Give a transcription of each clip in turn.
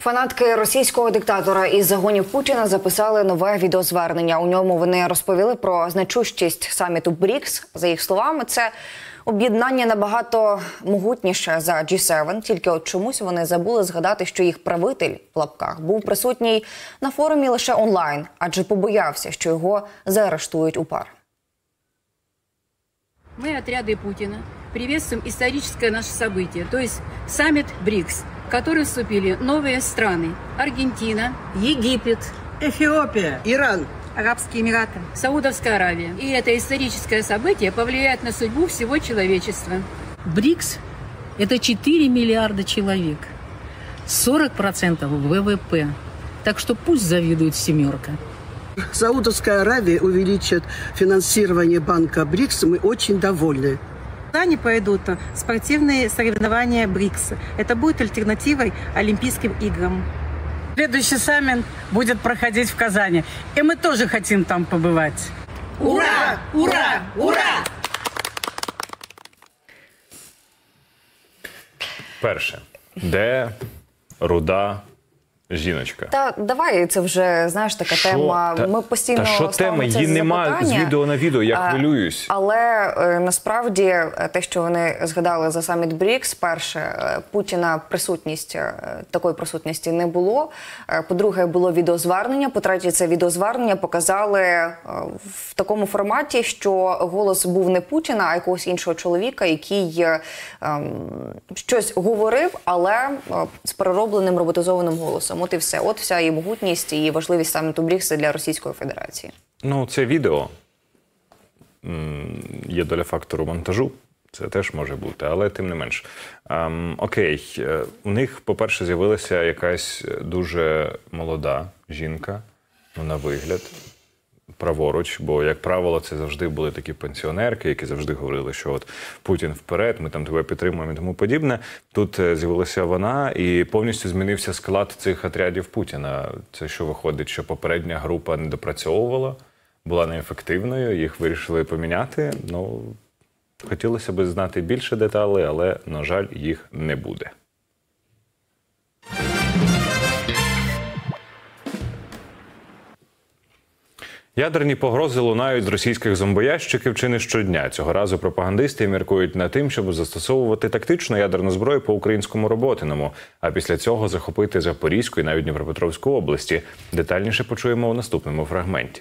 Фанатки російського диктатора із загонів Путіна записали нове відеозвернення. У ньому вони розповіли про значущість саміту БРІКС. За їх словами, це об'єднання набагато могутніше за G7. Тільки от чомусь вони забули згадати, що їх правитель, в лапках, був присутній на форумі лише онлайн, адже побоявся, що його заарештують у ПАР. Мы, отряды Путина, приветствуем историческое наше событие, то есть саммит БРИКС, в который вступили новые страны: Аргентина, Египет, Эфиопия, Иран, Арабские Эмираты, Саудовская Аравия. И это историческое событие повлияет на судьбу всего человечества. БРИКС – это 4 миллиарда человек, 40% ВВП. Так что пусть завидует семерка. Саудовская Аравия увеличит финансирование банка БРИКС. Мы очень довольны. Они пойдут на спортивные соревнования БРИКС. Это будет альтернативой Олимпийским играм. Следующий саммит будет проходить в Казани. И мы тоже хотим там побывать. Ура! Ура! Ура! Перше. Де руда жіночка? Та давай, це вже, знаєш, така тема. Ми постійно Та що тема? Її нема з відео на відео, я хвилююсь. Але насправді те, що вони згадали за саміт БРІКС, перше, Путіна такої присутності не було. По-друге, було відеозвернення. По-третє, це відеозвернення показали в такому форматі, що голос був не Путіна, а якогось іншого чоловіка, який щось говорив, але з переробленим роботизованим голосом. От і все. От вся її могутність і важливість саміту БРІКС для Російської Федерації. Ну, це відео. Є доля фактору монтажу. Це теж може бути, але тим не менш. Окей. У них, по-перше, з'явилася якась дуже молода жінка, ну, на вигляд, праворуч, бо, як правило, це завжди були такі пенсіонерки, які завжди говорили, що от Путін вперед, ми там тебе підтримуємо і тому подібне. Тут з'явилася вона, і повністю змінився склад цих отрядів Путіна. Це що виходить, що попередня група не допрацьовувала, була неефективною, їх вирішили поміняти. Ну, хотілося б знати більше деталей, але, на жаль, їх не буде. Ядерні погрози лунають з російських зомбоящиків чи не щодня. Цього разу пропагандисти міркують над тим, щоб застосовувати тактичну ядерну зброю по українському Роботиному, а після цього захопити Запорізьку і навіть Дніпропетровську області. Детальніше почуємо у наступному фрагменті.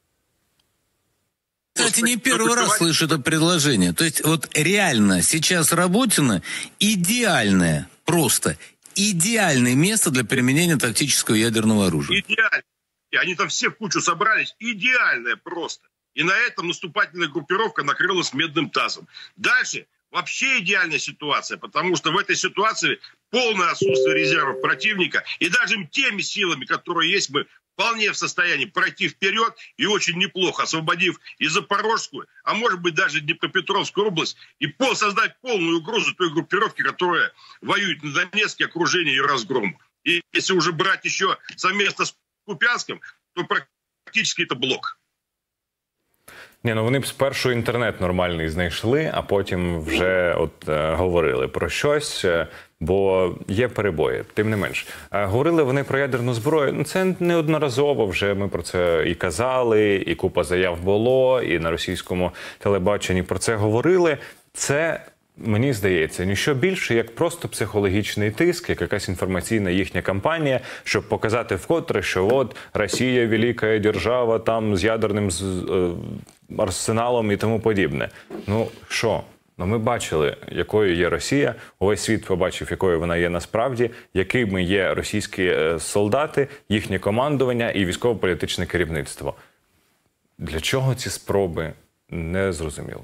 Кстати, не первый раз слышу это предложение. То есть вот реально сейчас Роботино идеальное, просто идеальное место для применения тактического ядерного оружия. Идеально. И они там все в кучу собрались. Идеальное просто. И на этом наступательная группировка накрылась медным тазом. Дальше вообще идеальная ситуация, потому что в этой ситуации полное отсутствие резервов противника. И даже теми силами, которые есть, мы вполне в состоянии пройти вперед и очень неплохо, освободив и Запорожскую, а может быть даже Днепропетровскую область, и создать полную угрозу той группировки, которая воюет на Донецке, окружении и разгрому. И если уже брать еще совместно с Купянським, то практично це блок. Ні, ну вони б спершу інтернет нормальний знайшли, а потім вже говорили про щось, бо є перебої, тим не менш. Говорили вони про ядерну зброю, ну це неодноразово вже ми про це і казали, і купа заяв було, і на російському телебаченні про це говорили. Це, мені здається, ніщо більше, як просто психологічний тиск, як якась інформаційна їхня кампанія, щоб показати вкотре, що от Росія – велика держава, там з ядерним арсеналом і тому подібне. Ну, що? Ну, ми бачили, якою є Росія, увесь світ побачив, якою вона є насправді, якими є російські солдати, їхнє командування і військово-політичне керівництво. Для чого ці спроби? Не зрозуміло.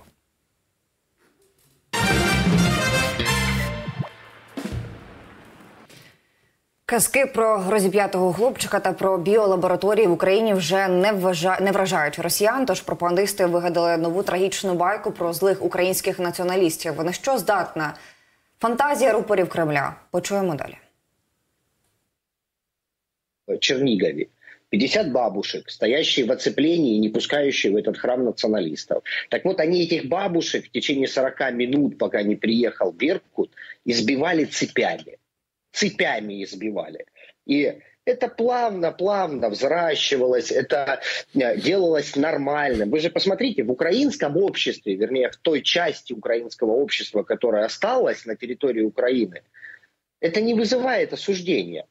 Казки про розіп'ятого хлопчика та про біолабораторії в Україні вже не вражають росіян, тож пропагандисти вигадали нову трагічну байку про злих українських націоналістів. На що здатна фантазія рупорів Кремля? Почуємо далі. В Чернигове 50 бабушек, стоящие в оцеплении и не пускающие в этот храм националистов. Так вот, они этих бабушек в течение 40 минут, пока не приехал Беркут, избивали цепями. Цепями избивали. И это плавно взращивалось, это делалось нормально. Вы же посмотрите, в украинском обществе, вернее, в той части украинского общества, которая осталась на территории Украины, это не вызывает осуждения.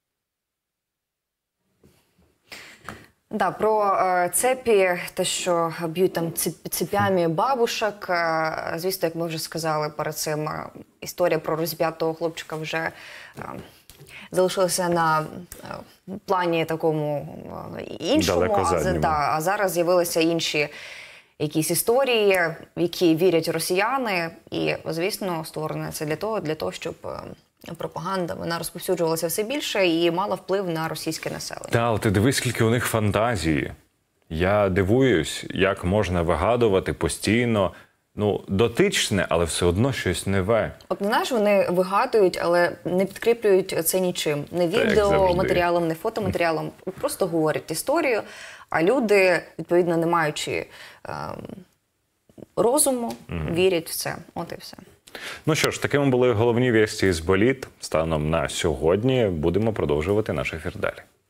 Да, про цепі, те, що б'ють там цепями бабушок, звісно, як ми вже сказали перед цим, історія про розп'ятого хлопчика вже залишилася на плані такому іншому, а зараз з'явилися інші якісь історії, в які вірять росіяни, і, звісно, створене це для того, щоб пропаганда, вона розповсюджувалася все більше і мала вплив на російське населення. Та, але ти дивись, скільки у них фантазії. Я дивуюсь, як можна вигадувати постійно, дотичне, але все одно щось нове. От, знаєш, вони вигадують, але не підкріплюють це нічим. Не відеоматеріалом, не фотоматеріалом. Просто говорять історію, а люди, відповідно, не маючи розуму, вірять в це. От і все. Ну що ж, такими були головні вісті з боліт станом на сьогодні. Будемо продовжувати наш ефір далі.